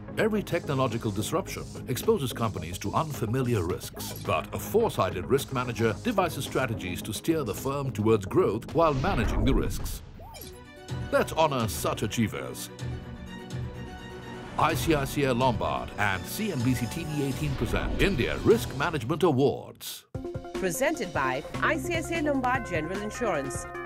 Every technological disruption exposes companies to unfamiliar risks, but a foresighted risk manager devises strategies to steer the firm towards growth while managing the risks. Let's honor such achievers. ICICI Lombard and CNBC TV 18 present India Risk Management Awards. Presented by ICICI Lombard General Insurance.